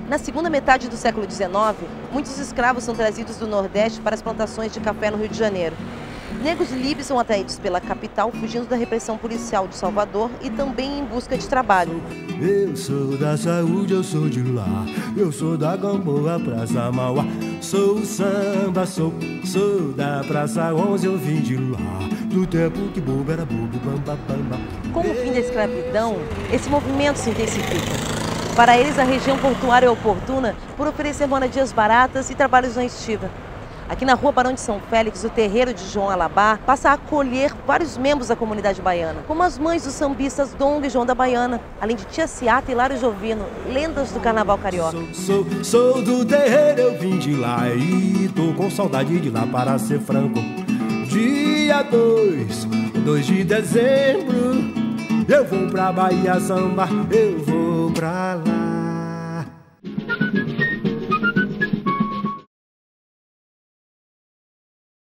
Na segunda metade do século XIX, muitos escravos são trazidos do Nordeste para as plantações de café no Rio de Janeiro. Negros livres são atraídos pela capital, fugindo da repressão policial de Salvador e também em busca de trabalho. Eu sou da saúde, eu sou de lá, eu sou da Gamboa, Praça Mauá. Sou samba, sou da Praça 11, eu vim de lá, do tempo que bobo era bobo, bamba, bamba. Com o fim da escravidão, esse movimento se intensifica. Para eles, a região portuária é oportuna por oferecer moradias baratas e trabalhos na estiva. Aqui na rua Barão de São Félix, o terreiro de João Alabá passa a acolher vários membros da comunidade baiana, como as mães dos sambistas Dong e João da Baiana, além de Tia Ciata e Lário Jovino, lendas do carnaval carioca. Sou do terreiro, eu vim de lá e tô com saudade de lá, para ser franco. Dia 2 de dezembro, eu vou pra Bahia sambar, eu vou pra lá.